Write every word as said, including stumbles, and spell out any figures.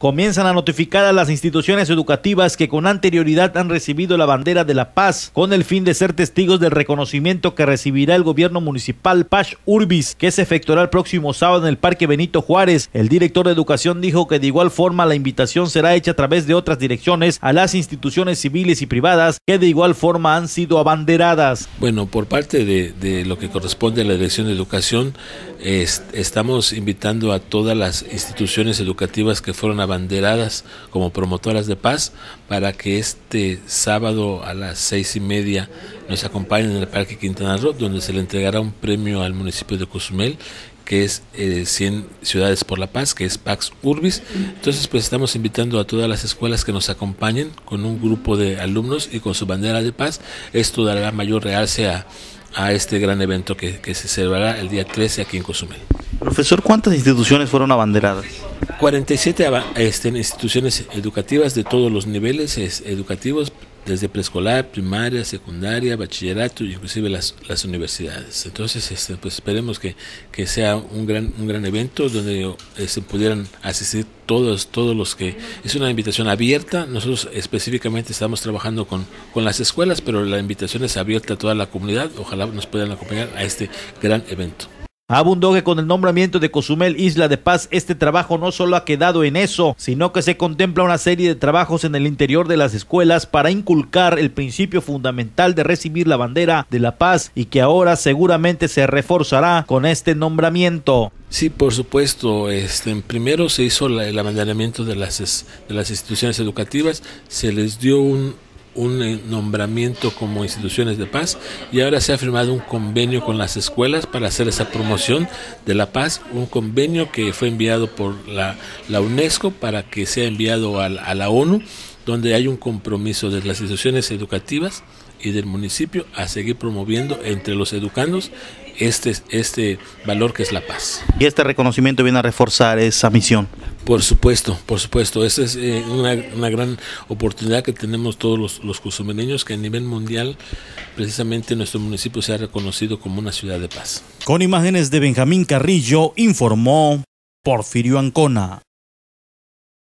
Comienzan a notificar a las instituciones educativas que con anterioridad han recibido la bandera de la paz con el fin de ser testigos del reconocimiento que recibirá el gobierno municipal Pax Urbis, que se efectuará el próximo sábado en el Parque Benito Juárez. El director de Educación dijo que de igual forma la invitación será hecha a través de otras direcciones a las instituciones civiles y privadas que de igual forma han sido abanderadas. Bueno, por parte de, de lo que corresponde a la Dirección de Educación, es, estamos invitando a todas las instituciones educativas que fueron abanderadas como promotoras de paz para que este sábado a las seis y media nos acompañen en el Parque Quintana Roo, donde se le entregará un premio al municipio de Cozumel, que es eh, cien Ciudades por la Paz, que es Pax Urbis. Entonces pues estamos invitando a todas las escuelas que nos acompañen con un grupo de alumnos y con su bandera de paz. Esto dará mayor realce a, a este gran evento que, que se celebrará el día trece aquí en Cozumel. Profesor, ¿cuántas instituciones fueron abanderadas? cuarenta y siete este, instituciones educativas de todos los niveles es, educativos, desde preescolar, primaria, secundaria, bachillerato y inclusive las, las universidades. Entonces, este, pues esperemos que, que sea un gran, un gran evento donde eh, se pudieran asistir todos, todos los que... Es una invitación abierta. Nosotros específicamente estamos trabajando con, con las escuelas, pero la invitación es abierta a toda la comunidad. Ojalá nos puedan acompañar a este gran evento. Abundó que con el nombramiento de Cozumel Isla de Paz, este trabajo no solo ha quedado en eso, sino que se contempla una serie de trabajos en el interior de las escuelas para inculcar el principio fundamental de recibir la bandera de la paz y que ahora seguramente se reforzará con este nombramiento. Sí, por supuesto. Este, primero se hizo la, el abanderamiento de las, de las instituciones educativas, se les dio un un nombramiento como instituciones de paz y ahora se ha firmado un convenio con las escuelas para hacer esa promoción de la paz, un convenio que fue enviado por la, la UNESCO para que sea enviado a, a la ONU, donde hay un compromiso de las instituciones educativas y del municipio a seguir promoviendo entre los educandos este, este valor que es la paz. Y este reconocimiento viene a reforzar esa misión. Por supuesto, por supuesto. Esta es eh, una, una gran oportunidad que tenemos todos los, los cozumeleños, que a nivel mundial precisamente nuestro municipio se ha reconocido como una ciudad de paz. Con imágenes de Benjamín Carrillo, informó Porfirio Ancona.